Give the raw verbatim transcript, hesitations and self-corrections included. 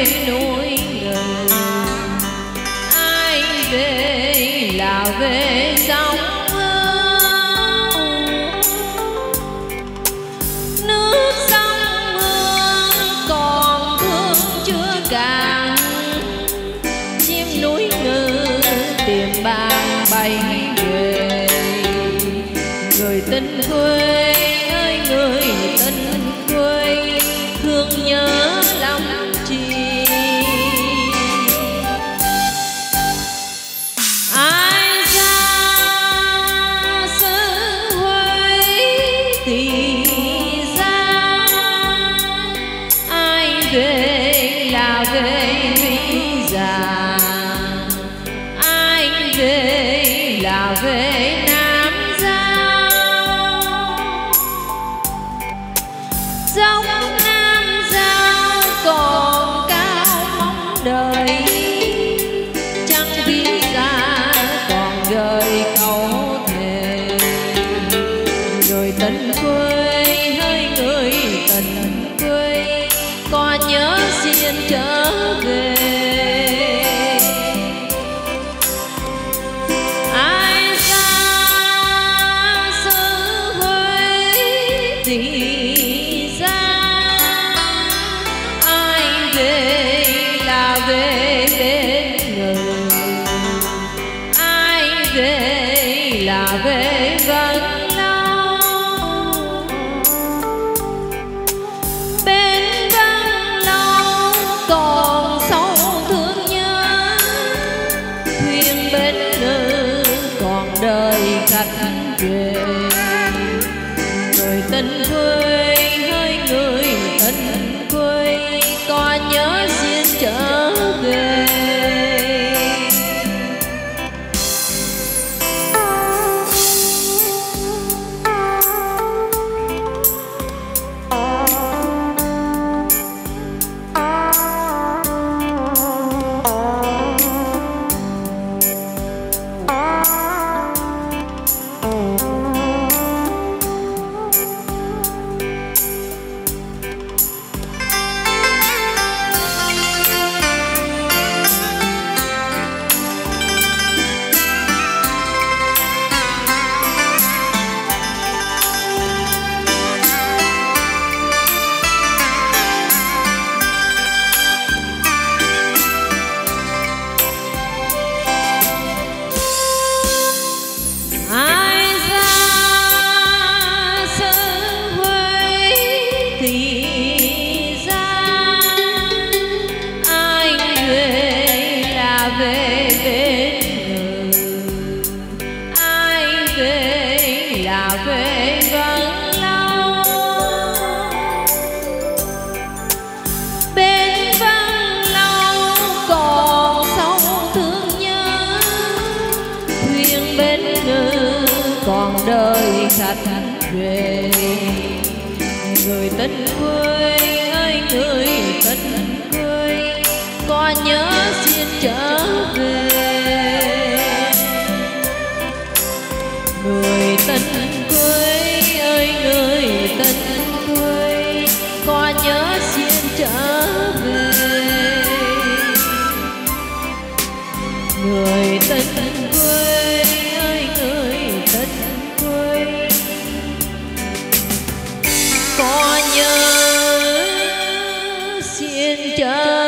núi rừng, ai về là về sông Hương. Nước sông Hương còn thương chưa cạn, chim núi ngự tìm bàn bay về. Người tình quê ơi người tình quê, thương nhớ lòng chi. Ai ra xứ Huế thì ra, ai về là về vì già, ai về là về Nam Giao. Dòng Nam Giao còn cao mong đời, chẳng biết ra còn gợi câu thề. Người tình quê hỡi người tình quê, có nhớ xin trở về. Ai ra xứ Huế thì ra, ai về là về bên người, ai về là về vẫn lâu. Bên vẫn lâu còn sâu thương nhớ, thuyền bên nữ còn đời khách về. Người tình quê hỡi người tình quê, có nhớ xin trở về. Ai ra xứ Huế thì ra, ai về là về bên người, ai về là về vẫn lâu. Bên vẫn lâu còn sâu thương nhớ, thuyền bên ngự còn đời khách về. Người tình quê ơi người tình quê, có nhớ xin trở về. Người tình quê ơi người tình quê, có nhớ xin trở về. Người tình quê ơi người tình quê, có nhớ xin trở